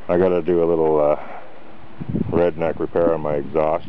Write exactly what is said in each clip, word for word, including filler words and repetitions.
I gotta do a little uh, redneck repair on my exhaust.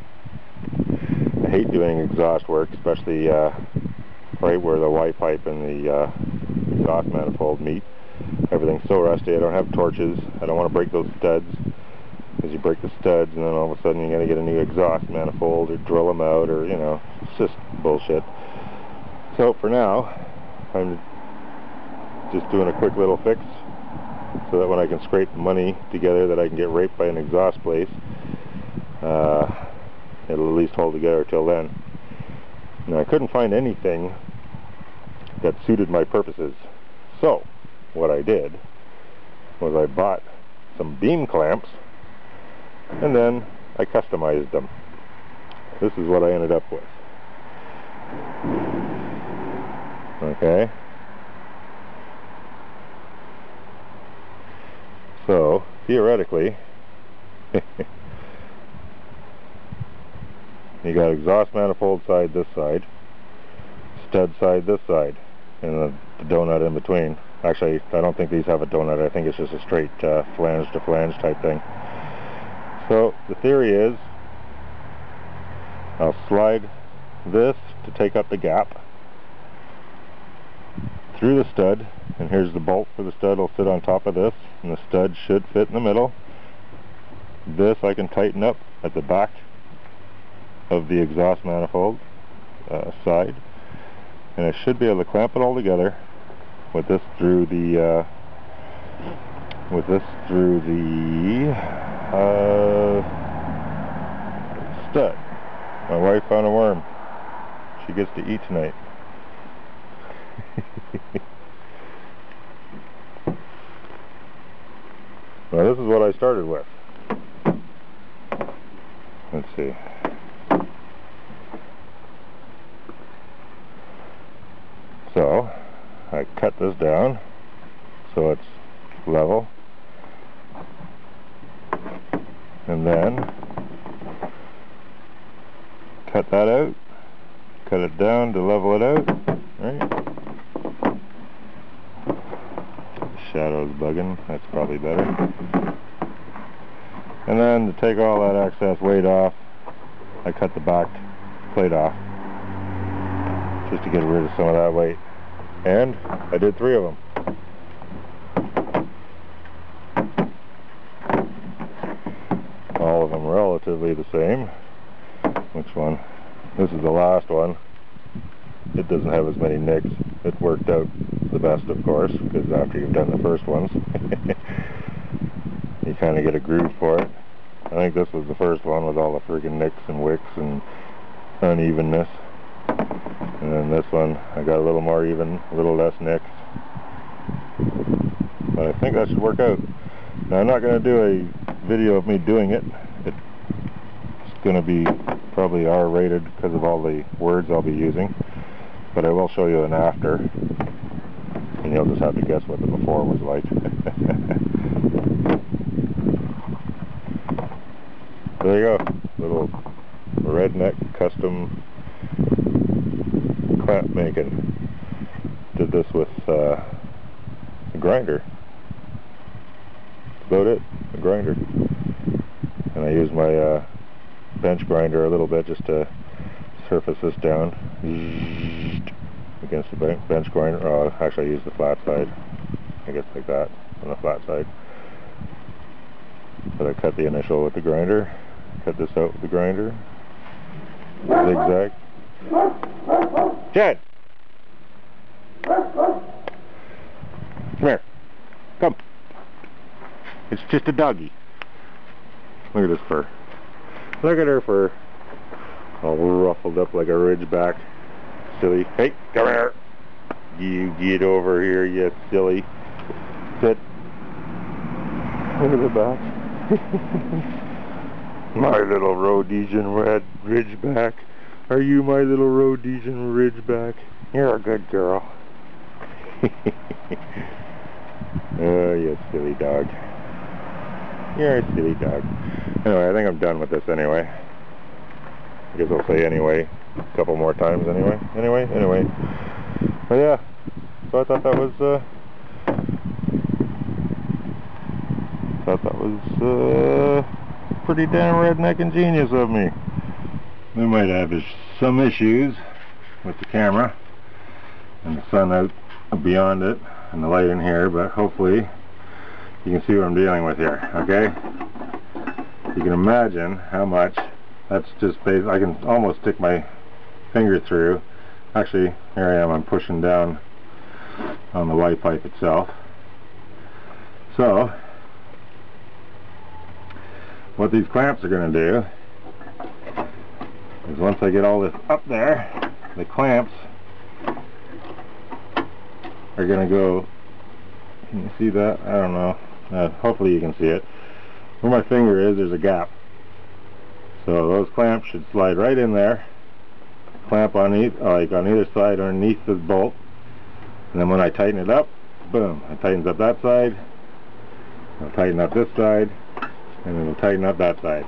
I hate doing exhaust work, especially uh, right where the Y pipe and the uh, exhaust manifold meet. Everything's so rusty. I don't have torches. I don't want to break those studs, because you break the studs and then all of a sudden you're going to get a new exhaust manifold or drill them out, or, you know, it's just bullshit. So for now, I'm just doing a quick little fix so that when I can scrape the money together that I can get raped by an exhaust place, uh, it'll at least hold together till then. Now, I couldn't find anything that suited my purposes. So what I did was I bought some beam clamps and then I customized them. This is what I ended up with. Okay. So, theoretically, you got exhaust manifold side this side, stud side this side, and the, the donut in between. Actually, I don't think these have a donut. I think it's just a straight uh, flange to flange type thing. So, the theory is, I'll slide this to take up the gap through the stud, and here's the bolt for the stud. Will sit on top of this, and the stud should fit in the middle. This I can tighten up at the back of the exhaust manifold uh, side, and I should be able to clamp it all together with this through the uh, with this through the uh, stud. My wife found a worm. She gets to eat tonight. Now this is what I started with. Let's see. So I cut this down so it's level, and then cut that out, cut it down to level it out, right? Shadow's bugging, that's probably better. And then to take all that excess weight off, I cut the back plate off just to get rid of some of that weight. And I did three of them. All of them relatively the same. Which one? This is the last one. It doesn't have as many nicks. It worked out the best, of course, because after you've done the first ones, you kind of get a groove for it. I think this was the first one with all the friggin' nicks and wicks and unevenness. And then this one, I got a little more even, a little less nicks. But I think that should work out. Now, I'm not going to do a video of me doing it. It's going to be probably R rated because of all the words I'll be using. But I will show you an after, and you'll just have to guess what the before was like. There you go, little redneck custom clamp making. Did this with uh, a grinder. That's about it, a grinder. And I used my uh, bench grinder a little bit just to surface this down against the bench grinder. Oh, actually I used the flat side. I guess like that, on the flat side. But I cut the initial with the grinder, cut this out with the grinder, zigzag. Chad! Come here. Come. It's just a doggy. Look at this fur. Look at her fur. All ruffled up like a ridgeback. Silly. Hey, come here. You get over here, you silly. Sit. Look at the back. My little Rhodesian red ridgeback. Are you my little Rhodesian ridgeback? You're a good girl. Oh, you silly dog. You're a silly dog. Anyway, I think I'm done with this anyway. I guess I'll say anyway a couple more times anyway. Anyway, anyway. But yeah, so I thought that was uh, thought that was uh, pretty damn redneck ingenious of me. We might have some issues with the camera and the sun out beyond it and the light in here, but hopefully you can see what I'm dealing with here, okay? You can imagine how much that's just based. I can almost stick my finger through. Actually, here I am, I'm pushing down on the Y pipe itself. So, what these clamps are going to do is once I get all this up there, the clamps are going to go, can you see that? I don't know. Uh, hopefully you can see it. Where my finger is, there's a gap. So those clamps should slide right in there, clamp on each, like on either side underneath this bolt, and then when I tighten it up, boom, it tightens up that side, I'll tighten up this side, and it'll tighten up that side.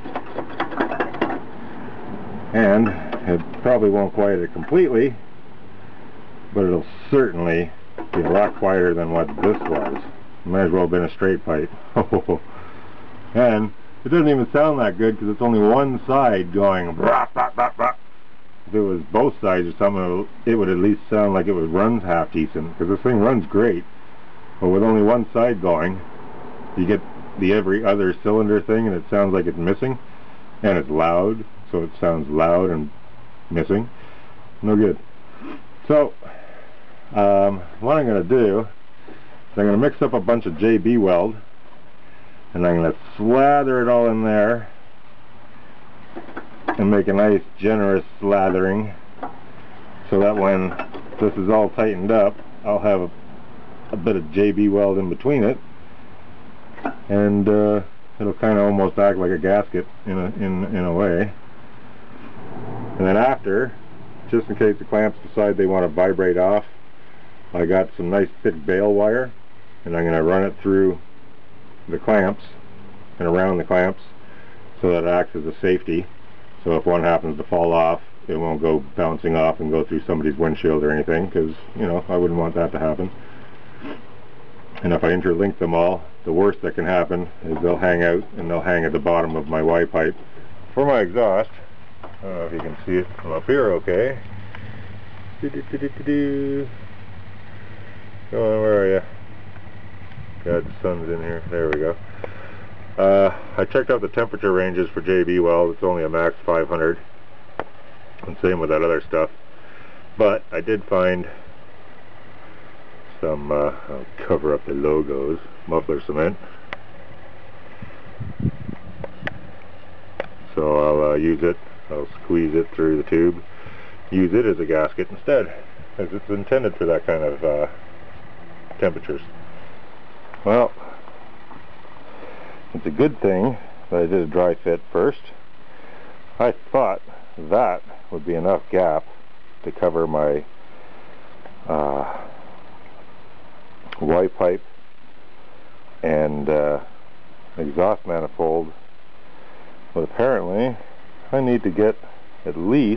And it probably won't quiet it completely, but it'll certainly be a lot quieter than what this was. Might as well have been a straight pipe. And it doesn't even sound that good because it's only one side going brah, brah, brah, brah. If it was both sides or something, it would at least sound like it would run half decent, because this thing runs great. But with only one side going, you get the every other cylinder thing and it sounds like it's missing, and it's loud, so it sounds loud and missing. No good. So um, what I'm going to do is I'm going to mix up a bunch of J B weld, and I'm going to slather it all in there and make a nice generous slathering, so that when this is all tightened up, I'll have a, a bit of J B weld in between it, and uh, it'll kind of almost act like a gasket in a, in, in a way. And then after, just in case the clamps decide they want to vibrate off, I got some nice thick bale wire, and I'm going to run it through the clamps and around the clamps so that it acts as a safety. So if one happens to fall off, it won't go bouncing off and go through somebody's windshield or anything, because, you know, I wouldn't want that to happen. And if I interlink them all, the worst that can happen is they'll hang out, and they'll hang at the bottom of my Y pipe. For my exhaust, I don't know if you can see it from up here okay. Do, do, do, do, do, do. Come on, where are you? God, the sun's in here. There we go. Uh, I checked out the temperature ranges for J B weld. It's only a max five hundred, and same with that other stuff. But I did find some, uh, I'll cover up the logos, muffler cement. So I'll uh, use it, I'll squeeze it through the tube, use it as a gasket instead, as it's intended for that kind of uh, temperatures. Well, it's a good thing that I did a dry fit first. I thought that would be enough gap to cover my uh, Y pipe and uh, exhaust manifold, but apparently I need to get at least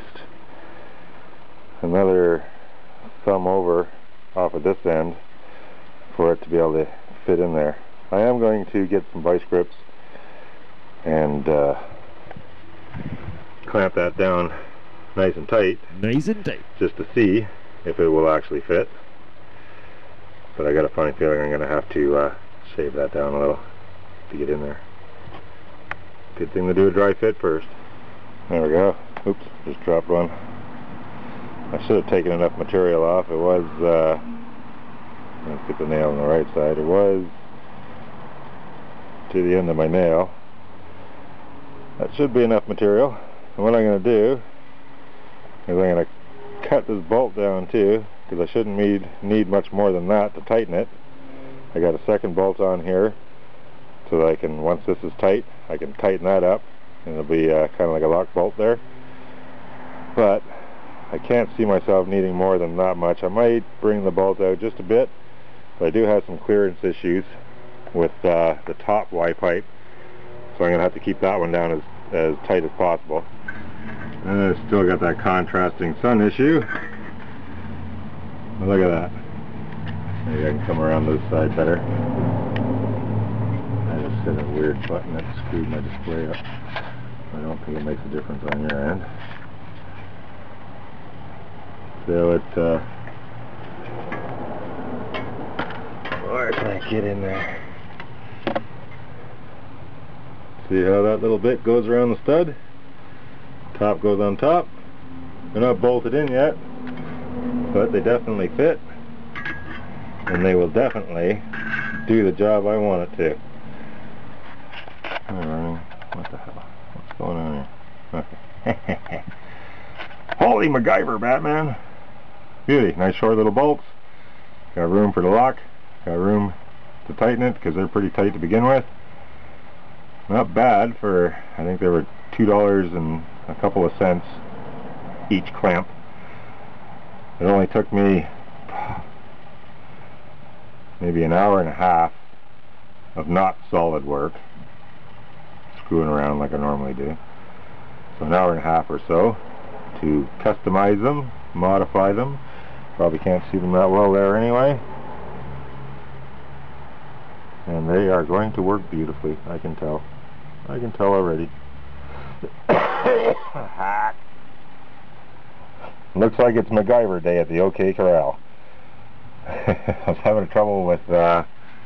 another thumb over off of this end for it to be able to fit in there. I am going to get some vice grips and uh, clamp that down nice and tight, nice and tight, just to see if it will actually fit. But I got a funny feeling I'm going to have to uh, shave that down a little to get in there. Good thing to do a dry fit first. There we go. Oops, just dropped one. I should have taken enough material off. It was, uh, let's get the nail on the right side. It was to the end of my nail. That should be enough material. And what I'm going to do is I'm going to cut this bolt down too, because I shouldn't need, need much more than that to tighten it. I got a second bolt on here so that I can, once this is tight, I can tighten that up, and it'll be uh, kind of like a lock bolt there. But I can't see myself needing more than that much. I might bring the bolt out just a bit, but I do have some clearance issues with uh, the top Y pipe, so I'm going to have to keep that one down as, as tight as possible. And I still got that contrasting sun issue. Look at that. Maybe I can come around this side better. I just got a weird button that screwed my display up. I don't think it makes a difference on your end. So it, uh, where can I get in there? See how that little bit goes around the stud? Top goes on top. They're not bolted in yet, but they definitely fit, and they will definitely do the job I want it to. What the hell? What's going on here? Okay. Holy MacGyver, Batman! Beauty. Nice short little bolts. Got room for the lock. Got room to tighten it because they're pretty tight to begin with. Not bad for, I think they were two dollars and a couple of cents each clamp. It only took me maybe an hour and a half of not solid work, screwing around like I normally do. So an hour and a half or so to customize them, modify them. Probably can't see them that well there anyway. And they are going to work beautifully, I can tell. I can tell already. Looks like it's MacGyver day at the OK Corral. I was having trouble with uh,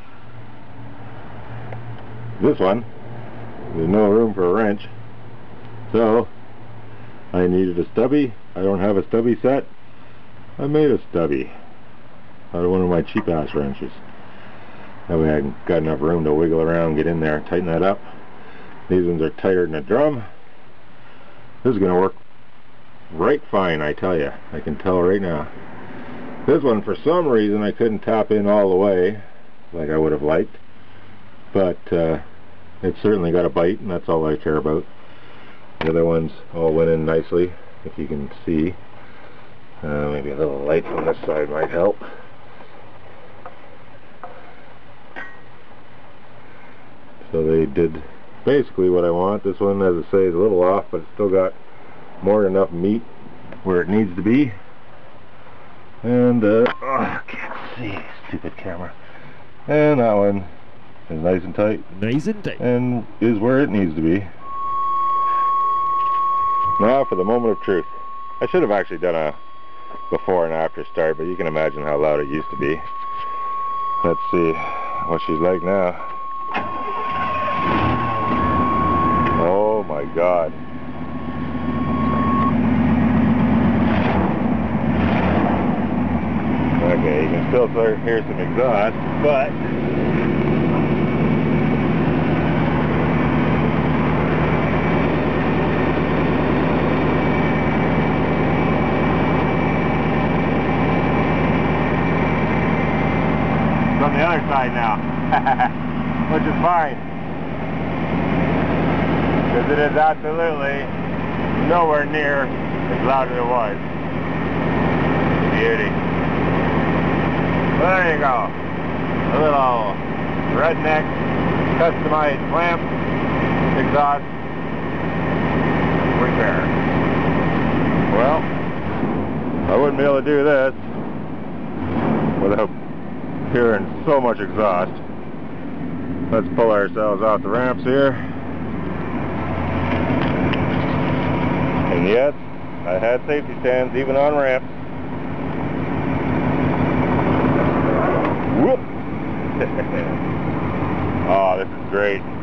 this one. There's no room for a wrench, so I needed a stubby. I don't have a stubby set. I made a stubby out of one of my cheap ass wrenches. That way I got enough room to wiggle around, get in there, tighten that up. These ones are tighter than a drum. This is going to work right fine, I tell you. I can tell right now. This one, for some reason, I couldn't tap in all the way like I would have liked, but uh, it certainly got a bite, and that's all I care about. The other ones all went in nicely, if you can see. Uh, maybe a little light from this side might help. So they did basically what I want. This one, as I say, is a little off, but it's still got more than enough meat where it needs to be. And, uh, oh, I can't see, stupid camera. And that one is nice and tight. Nice and tight. And is where it needs to be. Now for the moment of truth. I should have actually done a before and after start, but you can imagine how loud it used to be. Let's see what she's like now. Oh my God. Okay, you can still hear some exhaust, but it's on the other side now, which is fine, because it is absolutely nowhere near as loud as it was. Beauty. There you go. A little Redneck customized clamp exhaust repair. Well, I wouldn't be able to do this without hearing so much exhaust. Let's pull ourselves off the ramps here. And yes, I had safety stands even on ramps. Whoop! Oh, this is great.